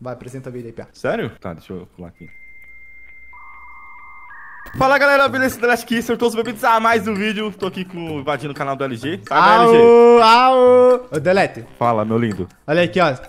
Vai, apresenta a vida aí, Pia. Sério? Tá, deixa eu pular aqui. Fala galera, beleza? Delete aqui, sejam todos bem-vindos a mais um vídeo. Tô aqui invadindo o canal do LG. Sabe, LG? Ô, Delete. Fala, meu lindo. Olha aqui, ó.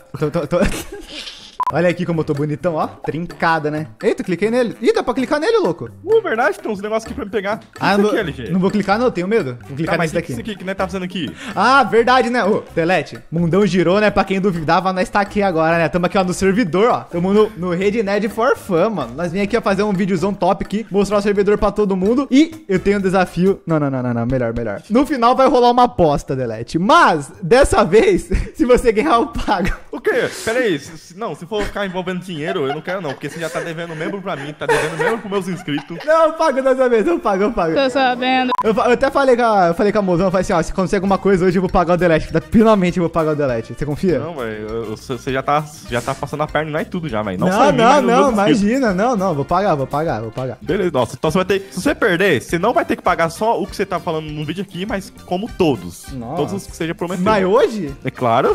Olha aqui como eu tô bonitão, ó. Trincada, né? Eita, cliquei nele. Ih, dá pra clicar nele, louco. Verdade, tem uns negócios aqui pra me pegar. Ah, isso aqui, LG? Não vou clicar não, eu tenho medo. Vou clicar Mas nesse daqui. isso aqui que nós tá fazendo aqui? Ah, verdade, né? Ô, Delete, mundão girou, né? Pra quem duvidava, nós tá aqui agora, né? Tamo aqui, ó, no servidor, ó. Tamo no Rede Nerd for Fun, mano. Nós vim aqui, ó, fazer um videozão top aqui, mostrar o servidor pra todo mundo. E eu tenho um desafio. Não. Melhor. No final vai rolar uma aposta, Delete. Mas, dessa vez, se você ganhar, eu pago. O quê? Pera aí, se for ficar envolvendo dinheiro, eu não quero não, porque você já tá devendo membro pra mim, tá devendo membro pros meus inscritos. Não, eu pago dessa vez, eu pago. Tô sabendo. Eu até falei com a mozão, eu falei assim, ó, se acontecer alguma coisa hoje eu vou pagar o Delete. Finalmente eu vou pagar o Delete. Você confia? Não, velho, você já tá passando a perna, não é tudo já, velho. Não, imagina, não, vou pagar. Beleza, nossa, então você vai ter, se você perder, você não vai ter que pagar só o que você tá falando no vídeo aqui, mas como todos. Nossa. Todos os que seja prometido. Mas hoje? É claro.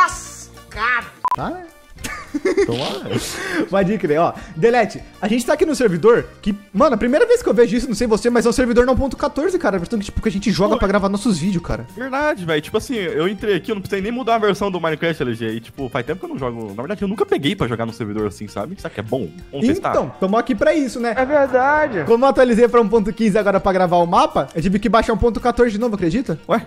Tá, né? Toma. Pode crer, ó. Delete, a gente tá aqui no servidor que, mano, a primeira vez que eu vejo isso, não sei você, mas é um servidor não 1.14, cara. Portanto, tipo, que a gente joga pra gravar nossos vídeos, cara. Verdade, velho. Tipo assim, eu entrei aqui, eu não precisei nem mudar a versão do Minecraft LG. E, tipo, faz tempo que eu não jogo. Na verdade, eu nunca peguei pra jogar no servidor assim, sabe? Será que é bom? Vamos testar. Então, tamo aqui pra isso, né? É verdade. Como eu atualizei pra 1.15 agora pra gravar o mapa, eu tive que baixar 1.14 de novo, acredita? Ué?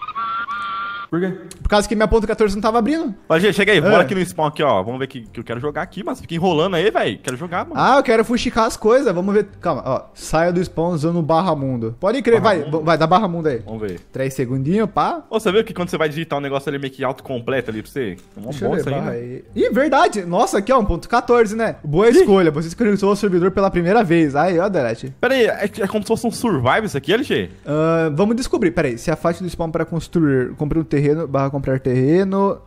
Por quê? Por causa que minha 1.14 não tava abrindo. Mas, gente, chega aí, bora aqui no spawn aqui, ó. Vamos ver que eu quero jogar aqui, mas fica enrolando aí, velho. Quero jogar, mano. Ah, eu quero fuxicar as coisas. Vamos ver. Calma, ó. Saia do spawn usando barra mundo. Pode crer, vai, dá barra mundo aí. Vamos ver. 3 segundinhos, pá. Ô, você viu que quando você vai digitar um negócio ali meio que autocompleto ali pra você? É uma Deixa eu boa ver, isso aí, barra né? aí. Ih, verdade. Nossa, aqui, ó, 1.14, né? Boa escolha. Você escolheu o servidor pela primeira vez. Aí, ó, Delete. Pera aí, é como se fosse um survival isso aqui, LG? Vamos descobrir. Pera aí. Se afaste do spawn para construir. Compre um terreno, barra comprar terreno.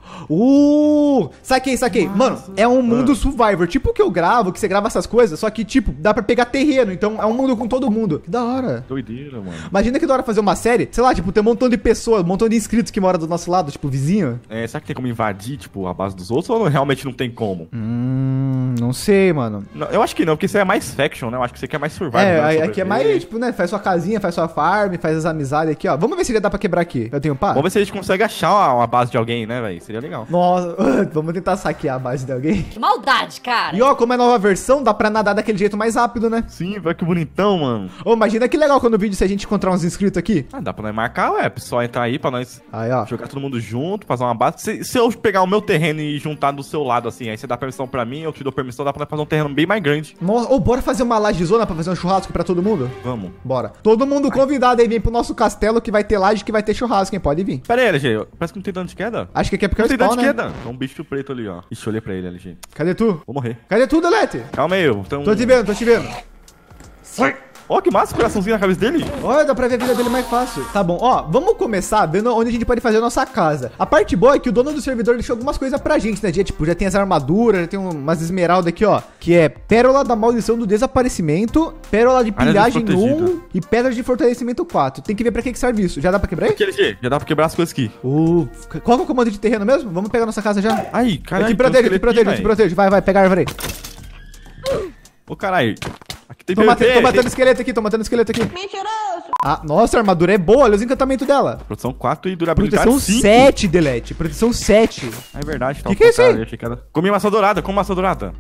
Saquei. Nossa. Mano, é um mundo survivor. Tipo o que eu gravo, que você grava essas coisas. Só que, tipo, dá pra pegar terreno. Então é um mundo com todo mundo. Que da hora. Doideira, mano. Imagina que da hora fazer uma série. Sei lá, tipo, tem um montão de pessoas, um montão de inscritos que moram do nosso lado, tipo, vizinho. É, será que tem como invadir, tipo, a base dos outros ou realmente não tem como? Não sei, mano. Não, eu acho que não, porque isso é mais faction, né? Eu acho que você quer mais survival. Aqui é mais, tipo, né? Faz sua casinha, faz sua farm, faz as amizades aqui, ó. Vamos ver se já dá pra quebrar aqui. Eu tenho pá? Vamos ver se a gente consegue achar uma base de alguém, né, velho? Seria legal. Nossa, vamos tentar saquear a base de alguém. Que maldade, cara. E ó, como é nova versão, dá pra nadar daquele jeito mais rápido, né? Sim, velho, que bonitão, mano. Ô, imagina que legal quando o vídeo se a gente encontrar uns inscritos aqui. Ah, dá pra nós marcar, ué. Pessoal entrar aí pra nós Aí, ó. jogar todo mundo junto, fazer uma base. Se eu pegar o meu terreno e juntar do seu lado, assim, aí você dá permissão pra mim, eu te dou permissão, dá pra nós fazer um terreno bem mais grande. Nossa, ô, bora fazer uma lajezona pra fazer um churrasco pra todo mundo? Vamos. Bora. Todo mundo convidado aí, vem pro nosso castelo que vai ter laje, que vai ter churrasco, hein? Pode vir. Pera aí, LG, parece que não tem dano de queda. Acho que aqui é porque é Não o tem dano spawn, de né? queda. Tem um bicho preto ali, ó. Ixi, eu olhei pra ele, LG. Cadê tu? Vou morrer. Cadê tu, Delete? Calma aí, então... Tô te vendo. Sai! Ó, que massa, coraçãozinho na cabeça dele. Olha, dá pra ver a vida dele mais fácil. Tá bom, ó, vamos começar vendo onde a gente pode fazer a nossa casa. A parte boa é que o dono do servidor deixou algumas coisas pra gente, né? Tipo, já tem as armaduras, já tem umas esmeraldas aqui, ó. Que é Pérola da Maldição do Desaparecimento, Pérola de Pilhagem 1 e Pedra de Fortalecimento 4. Tem que ver pra que serve isso. Já dá pra quebrar aí? Aqui, LG, já dá pra quebrar as coisas aqui. Qual que é o comando de terreno mesmo? Vamos pegar nossa casa já. Aí, caralho. Te protege. Vai, pega a árvore aí. Ô, caralho. Aqui tem Tô matando esqueleto aqui. Mentiroso. Ah, nossa, a armadura é boa, olha os encantamentos dela. Produção 4 e durabilidade Proteção 5. 7, Delete. Proteção 7. Ah, é verdade. Tá Que é isso aí? Comi maçã dourada, como maçã dourada.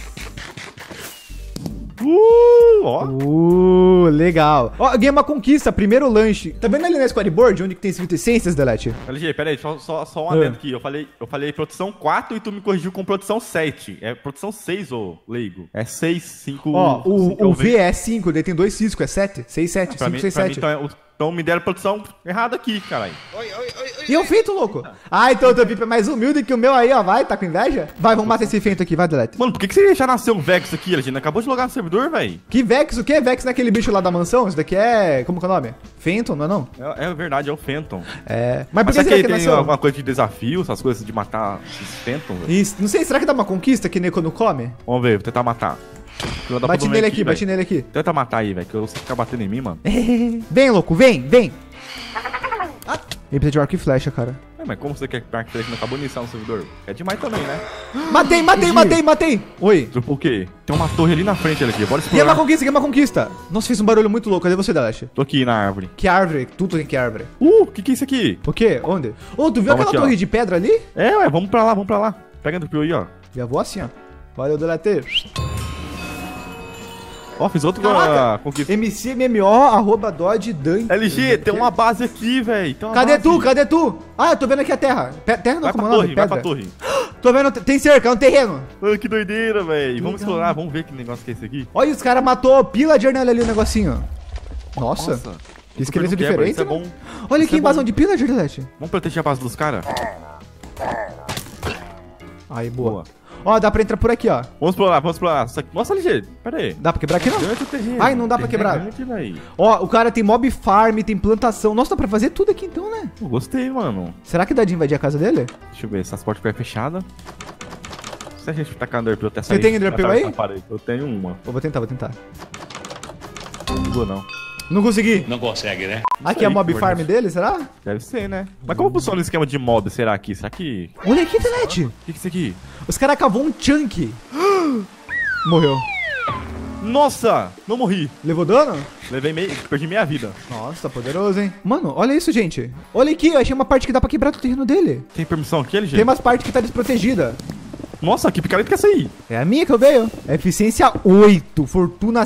Ó. Legal. Ó, ganhei uma conquista, primeiro lanche. Tá vendo ali na squadboard, onde que tem escrito essências, Delete? LG, pera aí, só um adendo aqui. Eu falei produção 4 e tu me corrigiu com produção 7. É produção 6, ô leigo. É 6, 5... Ó, o V é 5, daí tem 2 ciscos, é 7. 6, 7, 5, 6, 7. Então me deram produção errada aqui, caralho. E eu feito, louco. Ah, então o teu VIP é mais humilde que o meu aí, ó. Vai, tá com inveja? Vai, vamos matar esse feito aqui, vai, Delete. Mano, por que você já nasceu um Vex aqui, LG? Acabou de logar no servidor, velho. Que Vex? O que é Vex naquele bicho lá da mansão? Isso daqui é... Como que é o nome? Phantom, não é não? É verdade, é o Phantom. É... Mas por que será será que que tem nasceu? alguma coisa de desafio, essas coisas de matar esses Phantom, velho? Isso, não sei, será que dá uma conquista que nem quando come? Vamos ver, vou tentar matar. Bate nele aqui, bate nele aqui. Tenta matar aí, velho, que eu sei ficar batendo em mim, mano. Vem, louco, vem. Ah, ele precisa de arco e flecha, cara. mas como você quer que Mark Fleck não acabou de iniciar no servidor? É demais também, né? Matei. Oi. Tipo o quê? Tem uma torre ali na frente, aqui. Bora Ganhei explorar. uma conquista. Nossa, fez um barulho muito louco. Cadê você, Dash? Tô aqui na árvore. Que árvore? Tudo tem que árvore. Que é isso aqui? O quê? Onde? Ô, tu viu Vamos aquela aqui, ó. torre de pedra ali? É, ué, vamos pra lá. Pega do Pio aí, ó. Já vou assim, ó. Valeu, Delete. Ó, fiz outro Caraca. conquista. MCMMO@dodge LG, tem uma base aqui, velho. Cadê tu? Ah, eu tô vendo aqui a terra. Terra não, Vai como pra é o torre, nome? vai Pedra. pra torre. Tô vendo, tem cerca, é um terreno. Que doideira, velho. Vamos legal. explorar, vamos ver que negócio que é esse aqui. Olha, os caras matou pillager nele ali o negocinho. Nossa. Que esqueleto Super não quebra, diferente, isso é né? bom. Olha Isso que é invasão bom. de pillager, Delete. Vamos proteger a base dos caras? Aí, boa. Boa. Ó, dá pra entrar por aqui, ó. Vamos explorar. Nossa, LG, pera aí. Dá pra quebrar aqui, não? Grande o terreno. Ai, não dá pra quebrar. Grande, véi. Ó, o cara tem mob farm, tem plantação. Nossa, dá pra fazer tudo aqui então, né? Pô, gostei, mano. Será que dá de invadir a casa dele? Deixa eu ver, essas portas ficam fechadas. Se a gente tacar Enderpeel até sair... Você tem Enderpeel aí? Eu tenho uma. Eu vou tentar. Não vou não. Não consegui. Não consegue, né? Aqui é a aí, mob Gordon. farm dele, será? Deve ser, né? Mas como funciona o esquema de mod, será aqui? Será que... Olha aqui, Delete. O que é isso aqui? Os caras cavou um chunk. Morreu. Nossa! Não morri. Levou dano? Perdi meia vida. Nossa, tá poderoso, hein? Mano, olha isso, gente. Olha aqui, eu achei uma parte que dá pra quebrar do terreno dele. Tem permissão aqui, LG? Tem umas partes que tá desprotegida. Nossa, que picareta que é essa aí? É a minha que eu veio. Eficiência 8. Fortuna...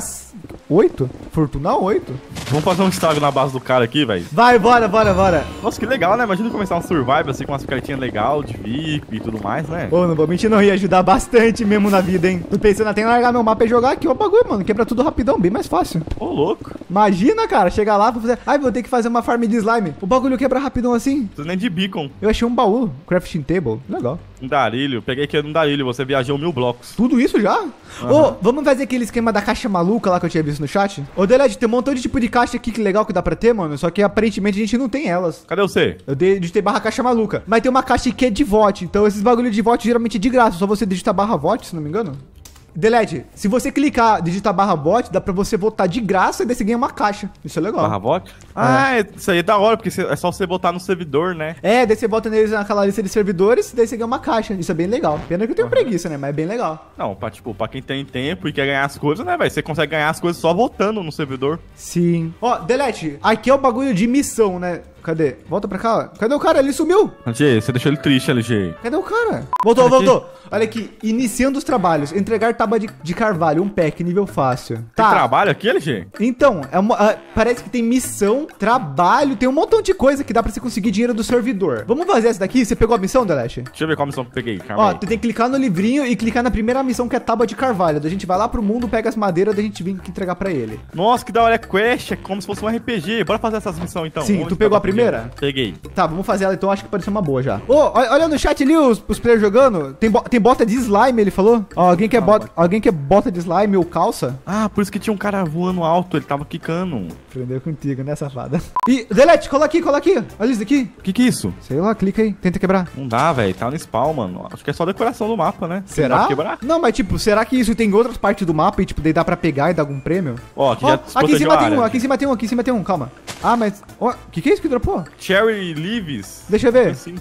8? Fortuna 8. Vamos fazer um estrago na base do cara aqui, velho. Vai, bora. Nossa, que legal, né? Imagina começar um survival assim com umas picaretinhas legais de VIP e tudo mais, né? Ô, não vou mentir, não ia ajudar bastante mesmo na vida, hein? Tô pensando até em largar meu mapa e jogar aqui, ó, bagulho, mano. Quebra tudo rapidão, bem mais fácil. Ô, louco. Imagina, cara, chegar lá, vou fazer... Ai, vou ter que fazer uma farm de slime. O bagulho quebra rapidão assim. Preciso nem de beacon. Eu achei um baú, crafting table. Legal. Um darilho. Peguei aqui no darilho. Você viajou 1000 blocos. Tudo isso já? Ô, vamos fazer aquele esquema da caixa maluca lá que eu tinha visto no chat? Ô, Delete, tem um montão de tipo de caixa aqui que legal que dá pra ter, mano. Só que aparentemente a gente não tem elas. Cadê você? Eu digitei barra caixa maluca. Mas tem uma caixa que é de VOT. Então esses bagulho de VOT geralmente é de graça. Só você digitar barra VOT, se não me engano. Delete, se você clicar, digitar barra VOT, dá pra você votar de graça e daí você ganha uma caixa. Isso é legal. Barra VOT? Ah, isso aí é da hora, porque é só você botar no servidor, né? É, daí você bota neles naquela lista de servidores e daí você ganha uma caixa. Isso é bem legal. Pena que eu tenho preguiça, né? Mas é bem legal. Não, pra quem tem tempo e quer ganhar as coisas, né, velho? Você consegue ganhar as coisas só votando no servidor. Sim. Ó, Delete, aqui é o bagulho de missão, né? Cadê? Volta pra cá. Cadê o cara? Ele sumiu. LG, você deixou ele triste, LG. Cadê o cara? Voltou, Aqui. voltou. Olha aqui. Iniciando os trabalhos. Entregar tábua de carvalho. Um pack, nível fácil. Tem trabalho aqui, LG? Então, parece que tem missão, trabalho, tem um montão de coisa que dá pra você conseguir dinheiro do servidor. Vamos fazer essa daqui? Você pegou a missão, Delete? Deixa eu ver qual missão que eu peguei. Calma Ó, aí. tu tem que clicar no livrinho e clicar na primeira missão que é tábua de carvalho. Daí a gente vai lá pro mundo, pega as madeiras, daí a gente vem entregar pra ele. Nossa, que da hora é quest, é como se fosse um RPG. Bora fazer essas missões então. Sim, Vamos tu ver pegou se a primeira? Peguei. Tá, vamos fazer ela então, acho que pareceu uma boa já. Ô, olha no chat ali os players jogando. Tem bota de slime, ele falou. Ó, alguém quer bota de slime ou calça? Ah, por isso que tinha um cara voando alto, ele tava quicando. Aprendeu contigo, né, safada? E, Delete, cola aqui. Olha isso daqui. O que é isso? Sei lá, clica aí, tenta quebrar. Não dá, velho. Tá no spawn, mano. Acho que é só decoração do mapa, né? Não dá Será? pra quebrar? Não, mas tipo, será que isso tem em outras partes do mapa e tipo, daí dá pra pegar e dar algum prêmio? Ó, aqui Ó, já aqui em cima a tem área. um, aqui em cima tem um, calma. Ah, mas... Ó, o que é isso que dropou? Cherry Leaves. Deixa eu ver. Assim.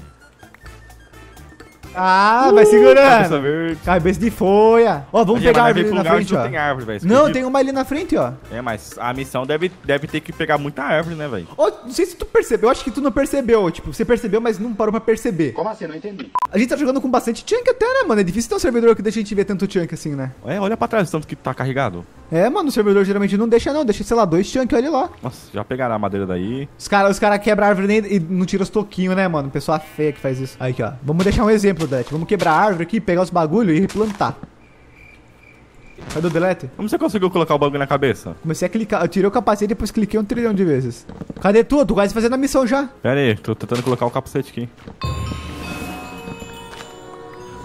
Ah, vai Cabeça segurando. verde. Cabeça de folha. Ó, vamos pegar a árvore ali na frente, ó. Não tem árvore, velho. Não, tem uma ali na frente, ó. É, mas a missão deve ter que pegar muita árvore, né, velho? Ó, não sei se tu percebeu, eu acho que tu não percebeu. Tipo, você percebeu, mas não parou pra perceber. Como assim? Não entendi. A gente tá jogando com bastante chunk até, né, mano? É difícil ter um servidor que deixa a gente ver tanto chunk assim, né? É, olha pra trás, tanto que tá carregado. É, mano, o servidor geralmente não deixa, não. Deixa, sei lá, 2 chunk, olha lá. Nossa, já pegaram a madeira daí. Os caras quebram a árvore e não tiram os toquinhos, né, mano? Pessoa feia que faz isso. Aí, aqui, ó. Vamos deixar um exemplo, Delete. Vamos quebrar a árvore aqui, pegar os bagulho e replantar. Cadê o Delete? Como você conseguiu colocar o bagulho na cabeça? Comecei a clicar. Eu tirei o capacete e depois cliquei 1 trilhão de vezes. Cadê tu? Tu quase fazendo a missão já. Pera aí, tô tentando colocar o capacete aqui.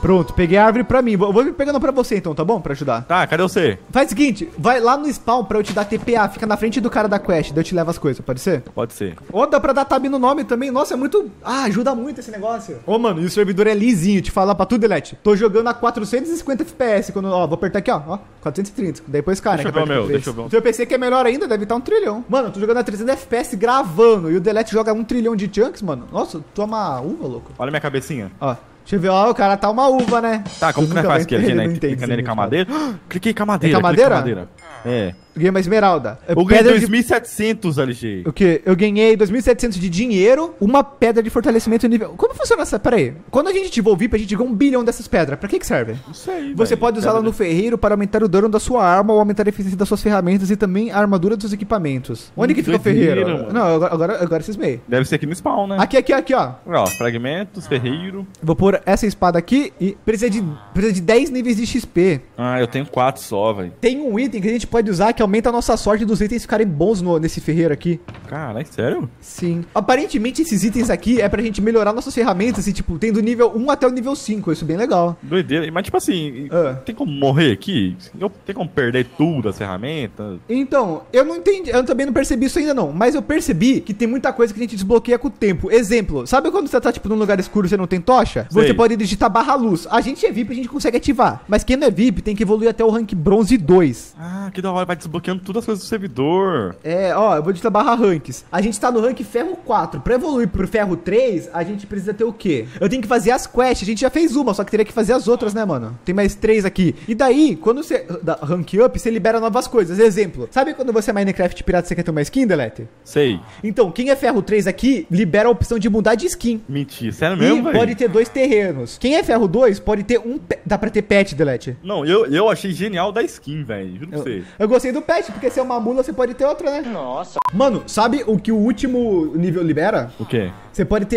Pronto, peguei a árvore pra mim. Vou pegando pra você então, tá bom? Pra ajudar. Tá, cadê você? Faz o seguinte, vai lá no spawn pra eu te dar TPA. Fica na frente do cara da quest, daí eu te levo as coisas, pode ser? Pode ser. Ó, dá pra dar tab no nome também. Nossa, é muito... Ah, ajuda muito esse negócio. Ô, mano, e o servidor é lisinho. Te falar pra tudo, Delete. Tô jogando a 450 FPS. Quando... Ó, vou apertar aqui, ó. 430. Depois cai, né? Deixa eu ver o meu, deixa eu ver. O seu PC que é melhor ainda, deve estar 1 trilhão. Mano, eu tô jogando a 300 FPS gravando. E o Delete joga 1 trilhão de chunks, mano. Nossa, tu é uma uva, louco. Olha minha cabecinha. Ó, deixa eu ver. Ó, o cara tá uma uva, né? Tá, como Tu que nós nunca faz vai aqui, entender, né? não entende Clica nele esse com a negócio. madeira. Cliquei com a madeira. É com a madeira? cliquei com a madeira. É. Ganhei uma esmeralda. Eu ganhei Pedra de- 2.700, LG. O quê? Eu ganhei 2.700 de dinheiro, uma pedra de fortalecimento nível... Como funciona essa? Pera aí. Quando a gente ativou o VIP, a gente ganhou 1 bilhão dessas pedras. Pra que serve? Não sei, Você velho. pode usá-la no ferreiro para aumentar o dano da sua arma ou aumentar a eficiência das suas ferramentas e também a armadura dos seus equipamentos. Onde que fica o doideira, ferreiro? mano. Não, agora cismei. Deve ser aqui no spawn, né? Aqui, ó. Ó, fragmentos, ferreiro. Vou pôr essa espada aqui e precisa de 10 níveis de XP. Ah, eu tenho 4 só, velho. Tem um item que a gente pode usar que aumenta a nossa sorte dos itens ficarem bons nesse ferreiro aqui. Caralho, sério? Sim. Aparentemente esses itens aqui é pra gente melhorar nossas ferramentas e tipo, tem do nível 1 até o nível 5. Isso é bem legal. Doideira. Mas tipo assim, Ah. tem como morrer aqui? Tem como perder tudo, as ferramentas? Então, eu não entendi, eu também não percebi isso ainda não, mas eu percebi que tem muita coisa que a gente desbloqueia com o tempo. Exemplo, sabe quando você tá tipo num lugar escuro e você não tem tocha? Sei. Você pode digitar barra luz. A gente é VIP, a gente consegue ativar. Mas quem não é VIP tem que evoluir até o rank bronze 2. Ah, que da hora, vai desbloqueando todas as coisas do servidor. É, ó, eu vou digitar barra ranks. A gente tá no rank ferro 4. Pra evoluir pro ferro 3, a gente precisa ter o quê? Eu tenho que fazer as quests. A gente já fez uma, só que teria que fazer as outras, né, mano? Tem mais 3 aqui. E daí, quando você dá rank up, você libera novas coisas. Exemplo, sabe quando você é Minecraft pirata e você quer ter uma skin, Delete? Sei. Então, quem é ferro 3 aqui, libera a opção de mudar de skin. Mentira, sério E mesmo, velho? pode ter 2 terrenos. Quem é ferro 2, pode ter dá pra ter pet, Delete. Não, eu achei genial da skin, velho. Juro pra você. Eu gostei do pet, porque se é uma mula, você pode ter outra, né? Nossa. Mano, sabe o que o último nível libera? O quê? Você pode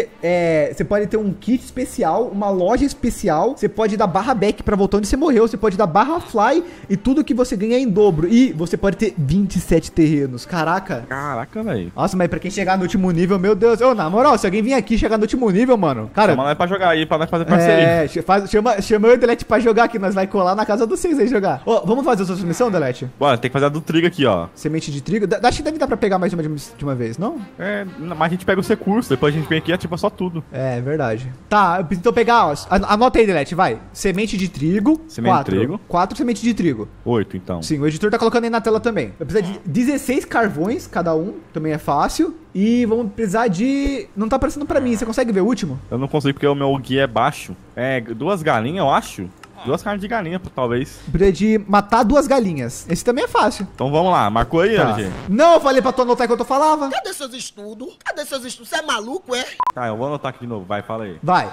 ter um kit especial, uma loja especial. Você pode dar barra back pra voltar onde você morreu. Você pode dar barra fly e tudo que você ganha é em dobro. E você pode ter 27 terrenos. Caraca. Caraca, velho. Nossa, mas pra quem chegar no último nível, meu Deus. Ô, na moral, se alguém vir aqui e chegar no último nível, mano. Cara, Chama nós pra jogar aí, pra nós fazer parceria. chama eu e o Delete pra jogar aqui. Nós vai colar na casa dos 6 aí jogar. Ó, vamos fazer a sua missão, Delete? Bora, tem que fazer a do trigo aqui, ó. Semente de trigo. Acho que deve dar pra pegar mais de uma vez, não? É, mas a gente pega os recursos, depois a gente vem aqui e ativa só tudo. É, verdade. Tá, eu preciso então pegar, ó. Anota aí, Delete, vai. Semente de trigo. Semente de trigo. 4 sementes de trigo. 8, então. Sim, o editor tá colocando aí na tela também. Eu preciso de 16 carvões, cada um. Também é fácil. E vamos precisar de... Não tá aparecendo pra mim. Você consegue ver o último? Eu não consigo porque o meu guia é baixo. É, 2 galinhas, eu acho. 2 carnes de galinha, talvez. Precisa de matar 2 galinhas. Esse também é fácil. Então vamos lá, marcou aí, Tá. LG? Não, eu falei pra tu anotar enquanto eu falava. Cadê seus estudos? Cadê seus estudos? Você é maluco, é? Tá, eu vou anotar aqui de novo, vai, fala aí. Vai.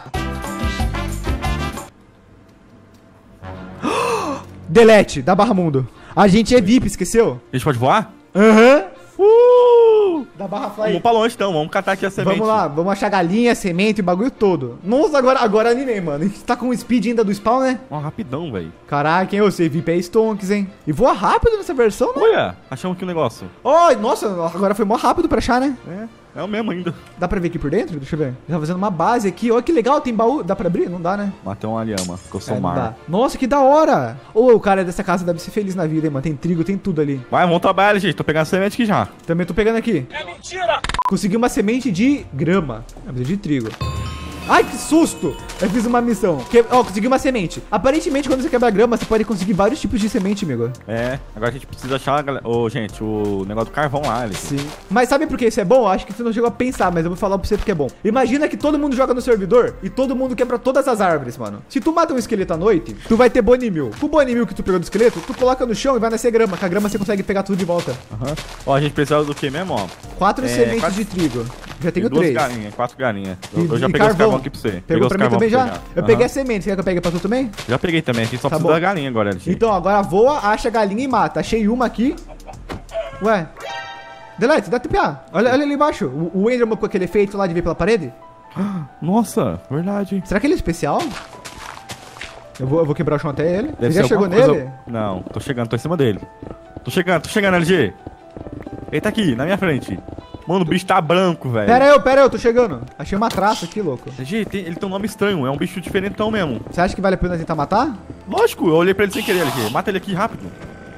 Delete, da Barra Mundo. A gente é VIP, esqueceu? A gente pode voar? Aham. Da Barra Vamos Fly. pra longe então, vamos catar aqui a semente. Vamos lá, vamos achar galinha, semente e bagulho todo. Nossa, agora animei, mano. A gente tá com o speed ainda do spawn, né? Ó, rapidão, velho. Caraca, hein? Eu sei, VIP é stonks, hein? E voa rápido nessa versão, né? Olha, achamos aqui um negócio. Oh, nossa, agora foi mó rápido pra achar, né? É o mesmo ainda. Dá pra ver aqui por dentro? Deixa eu ver. Tá fazendo uma base aqui. Olha que legal, tem baú. Dá pra abrir? Não dá, né? Matei uma lhama, que eu sou É, não dá. mar. Nossa, que da hora. Ô, o cara dessa casa deve ser feliz na vida, hein, mano. Tem trigo, tem tudo ali. Vai, vamos trabalhar, gente. Tô pegando a semente aqui já. Também tô pegando aqui. É mentira! Consegui uma semente de grama. É, mas é de trigo. Ai, que susto! Eu fiz uma missão. Ó, consegui uma semente. Aparentemente, quando você quebra grama, você pode conseguir vários tipos de semente, amigo. É, agora a gente precisa achar, gente, o negócio do carvão lá, LG. Sim. Mas sabe por que isso é bom? Acho que você não chegou a pensar, mas eu vou falar pra você porque é bom. Imagina que todo mundo joga no servidor e todo mundo quebra todas as árvores, mano. Se tu mata um esqueleto à noite, tu vai ter bone meal. Com o bone meal que tu pegou do esqueleto, tu coloca no chão e vai nascer grama. Com a grama você consegue pegar tudo de volta. Aham. Ó, a gente precisa do que mesmo, ó? 4 sementes 4 de trigo. Já tenho Duas 3. galinhas, 4 galinhas. E- Eu já e peguei os carvão. carvão aqui pra você. Pegou os pra mim carvão também pra já? você Eu Aham. peguei a semente. Quer que eu pegue pra tu também? Já peguei também, a gente só Tá precisa bom. da galinha agora, LG. Então, agora voa, acha a galinha e mata. Achei uma aqui. Ué. Delete, dá TPA. Olha ali embaixo. O Enderman com aquele efeito lá de vir pela parede. Nossa, verdade. Será que ele é especial? Eu vou quebrar o chão até ele. Deve Você já ser chegou alguma coisa- nele? Não, tô chegando, tô em cima dele. Tô chegando, LG. Ele tá aqui, na minha frente. Mano, o bicho tá branco, velho. Pera eu, tô chegando. Achei uma traça aqui, louco. LG, ele tem um nome estranho, é um bicho diferentão mesmo. Você acha que vale a pena tentar matar? Lógico, eu olhei pra ele sem querer, LG. Mata ele aqui, rápido.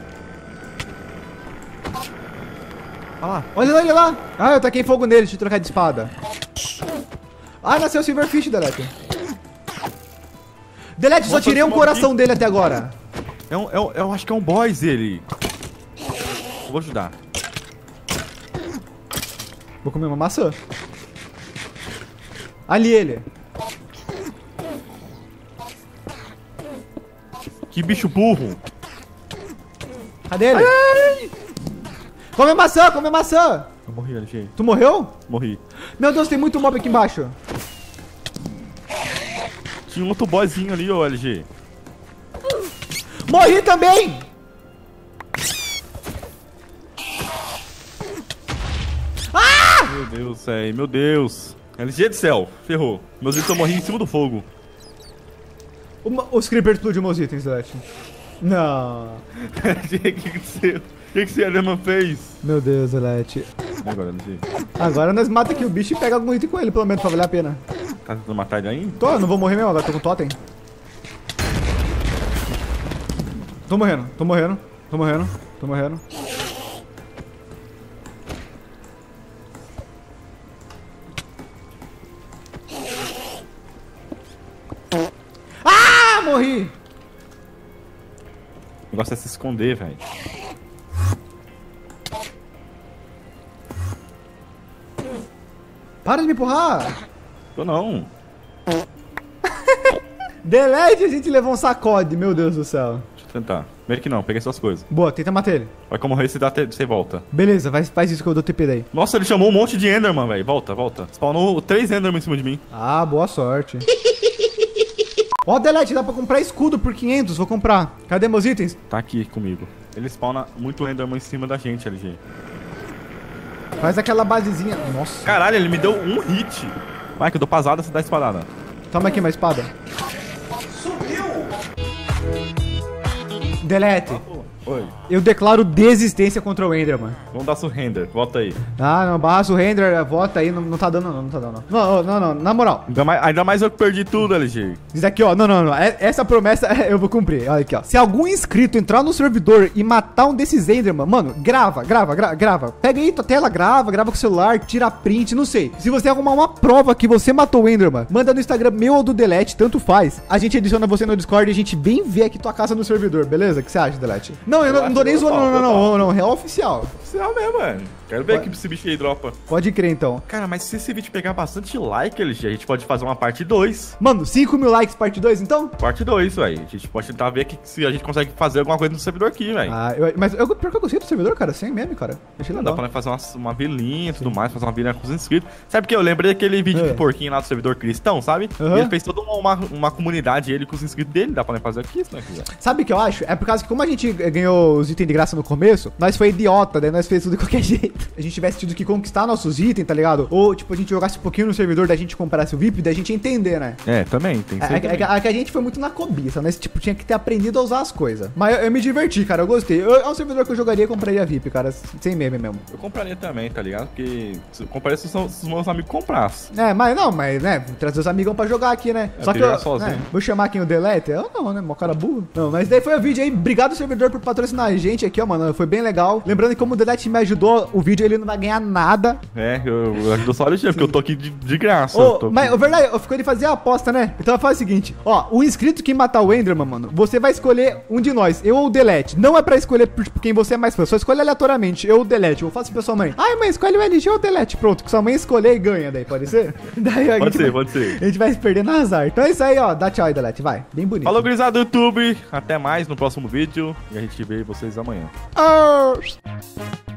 Olha lá. Olha lá. Ah, eu taquei fogo nele, deixa eu trocar de espada. Ah, nasceu o Silverfish, Delete. Delete, só tirei um coração dele até agora. Eu acho que é um boss ele. Eu vou ajudar. Vou comer uma maçã. Ali ele. Que bicho burro. Cadê ele? Ai. Come maçã, come maçã. Eu morri, LG. Tu morreu? Morri. Meu Deus, tem muito mob aqui embaixo. Tinha um outro boyzinho ali, ô LG. Morri também! Meu Deus, velho. Meu Deus. LG do céu. Ferrou. Meus itens estão morrendo em cima do fogo. Os creepers explodiu meus itens, Delete. Não. LG, o que aconteceu? O que esse Enderman fez? Meu Deus, Delete. E agora, LG? Agora nós mata aqui o bicho e pega algum item com ele, pelo menos, pra valer a pena. Tá tentando matar ele ainda? Tô, eu não vou morrer mesmo, agora tô com totem. Tô morrendo. Ah, morri! O negócio é se esconder, velho. Para de me empurrar! Tô não. Delete, a gente levou um sacode, meu Deus do céu. Deixa eu tentar. Primeiro que não, peguei suas coisas. Boa, tenta matar ele. Vai que eu morrer, você volta. Beleza, faz isso que eu dou TP daí. Nossa, ele chamou um monte de Enderman, velho. Volta. Spawnou 3 Enderman em cima de mim. Ah, boa sorte. Ó, Delete, dá pra comprar escudo por 500, vou comprar. Cadê meus itens? Tá aqui comigo. Ele spawna muito Enderman em cima da gente, LG. Faz aquela basezinha. Nossa. Caralho, ele me deu um hit. Vai que eu dou pasada, você dá espadada. Toma aqui uma espada. Delete, Oi. eu declaro desistência contra o Enderman. Vamos dar surrender. Volta aí. Ah, não, barra surrender, vota aí, não tá dando não. Não, na moral. Ainda mais eu que perdi tudo, LG. Isso aqui, ó, não. Essa promessa eu vou cumprir. Olha aqui, ó. Se algum inscrito entrar no servidor e matar um desses Enderman, mano, grava. Pega aí tua tela, grava com o celular, tira print, não sei. Se você arrumar uma prova que você matou o Enderman, manda no Instagram meu ou do Delete, tanto faz. A gente adiciona você no Discord e a gente vem ver aqui tua casa no servidor, beleza? O que você acha, Delete? Não, eu não tô nem zoando, não, real oficial. Oficial mesmo, mano. Quero ver que esse bicho aí dropa. Pode crer, então. Cara, mas se esse vídeo pegar bastante like, LG, a gente pode fazer uma parte 2. Mano, 5 mil likes, parte 2, então? Parte 2, velho. A gente pode tentar ver se a gente consegue fazer alguma coisa no servidor aqui, velho. Ah, mas pior que eu gostei do servidor, cara, sem meme, cara. Achei legal. Dá pra fazer uma vilinha e tudo mais, fazer uma vilinha com os inscritos. Sabe o que? Eu lembrei daquele vídeo do porquinho lá do servidor cristão, sabe? E ele fez toda uma comunidade, ele com os inscritos dele. Dá pra fazer aqui, se não quiser. Sabe o que eu acho? É por causa que como a gente ganhou os itens de graça no começo, nós foi idiota, daí nós fez tudo de qualquer jeito. A gente tivesse tido que conquistar nossos itens, tá ligado? Ou, tipo, a gente jogasse um pouquinho no servidor, da gente comprasse o VIP, da gente entender, né? É, também, tem que ser. É que a gente foi muito na cobiça, né? Tipo, tinha que ter aprendido a usar as coisas. Mas eu me diverti, cara, eu gostei. É um servidor que eu jogaria e compraria VIP, cara, sem meme mesmo. Eu compraria também, tá ligado? Porque se eu compraria se os meus amigos comprassem. Mas, né, trazer os amigos pra jogar aqui, né? Só que eu, sozinho. né, vou chamar quem o Delete? Eu não, né, mó cara burro. Não, mas daí foi o vídeo aí, obrigado servidor por patrocinar a gente aqui, ó, mano, foi bem legal. Lembrando que como o Delete me ajudou, o vídeo ele não vai ganhar nada. É, eu ajudo só o Alexandre, porque eu tô aqui de graça. Mas, verdade, eu fico ele fazer a aposta, né? Então faz o seguinte, ó, o inscrito que matar o Enderman, mano, você vai escolher um de nós, eu ou o Delete. Não é pra escolher por quem você é mais fã, só escolhe aleatoriamente, eu ou o Delete. Eu faço pra sua mãe. Ai, mãe, escolhe o LG ou o Delete. Pronto, que sua mãe escolher e ganha, daí, pode ser? Daí, pode ser. A gente vai se perder no azar. Então é isso aí, ó, dá tchau aí, Delete, vai. Bem bonito. Falou, gurizada do YouTube. Até mais no próximo vídeo. E a gente vê vocês amanhã. Oh.